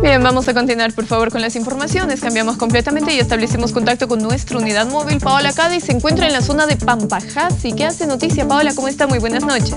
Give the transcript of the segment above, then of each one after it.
Bien, vamos a continuar por favor con las informaciones. Cambiamos completamente y establecemos contacto con nuestra unidad móvil. Paola Cádiz se encuentra en la zona de Pampajasi. ¿Qué hace noticia? Paola, ¿cómo está? Muy buenas noches.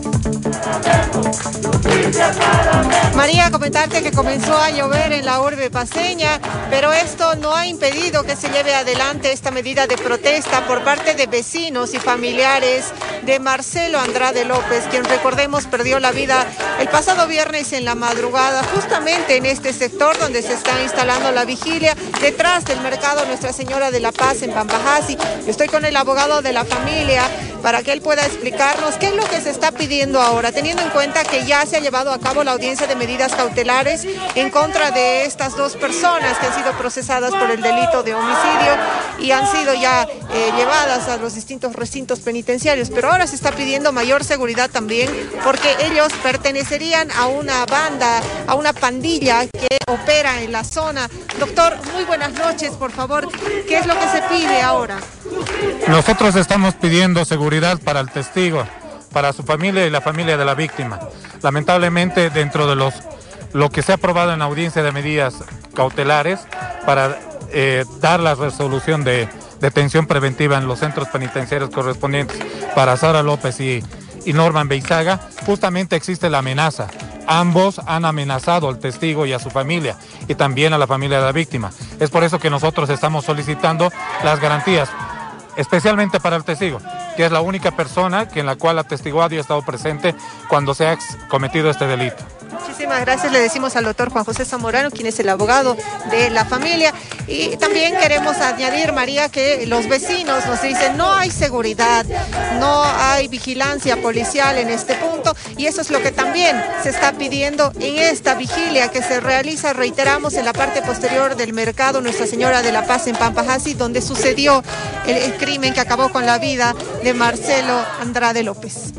María, comentarte que comenzó a llover en la urbe paceña, pero esto no ha impedido que se lleve adelante esta medida de protesta por parte de vecinos y familiares de Marcelo Andrade López, quien, recordemos, perdió la vida el pasado viernes en la madrugada, justamente en este sector donde se está instalando la vigilia, detrás del mercado Nuestra Señora de la Paz en Pampajasi. Estoy con el abogado de la familia para que él pueda explicarnos qué es lo que se está pidiendo ahora, teniendo en cuenta que ya se ha llevado a cabo la audiencia de medidas cautelares en contra de estas dos personas que han sido procesadas por el delito de homicidio y han sido ya llevadas a los distintos recintos penitenciarios, pero ahora se está pidiendo mayor seguridad también porque ellos pertenecerían a una banda, a una pandilla que opera en la zona. Doctor, muy buenas noches, por favor, ¿qué es lo que se pide ahora? Nosotros estamos pidiendo seguridad para el testigo, para su familia y la familia de la víctima. Lamentablemente, dentro de lo que se ha aprobado en la audiencia de medidas cautelares para dar la resolución de detención preventiva en los centros penitenciarios correspondientes para Sara López y Norman Beizaga, justamente existe la amenaza. Ambos han amenazado al testigo y a su familia, y también a la familia de la víctima. Es por eso que nosotros estamos solicitando las garantías, especialmente para el testigo, que es la única persona en la cual atestiguado y ha estado presente cuando se ha cometido este delito. Muchísimas gracias, le decimos al doctor Juan José Zamorano, quien es el abogado de la familia. Y también queremos añadir, María, que los vecinos nos dicen no hay seguridad, no hay vigilancia policial en este punto, y eso es lo que también se está pidiendo en esta vigilia que se realiza, reiteramos, en la parte posterior del mercado Nuestra Señora de la Paz en Pampajasi, donde sucedió el crimen que acabó con la vida de Marcelo Andrade López.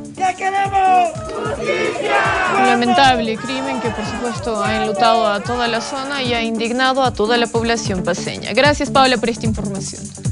Un lamentable crimen que por supuesto ha enlutado a toda la zona y ha indignado a toda la población paceña. Gracias, Paola, por esta información.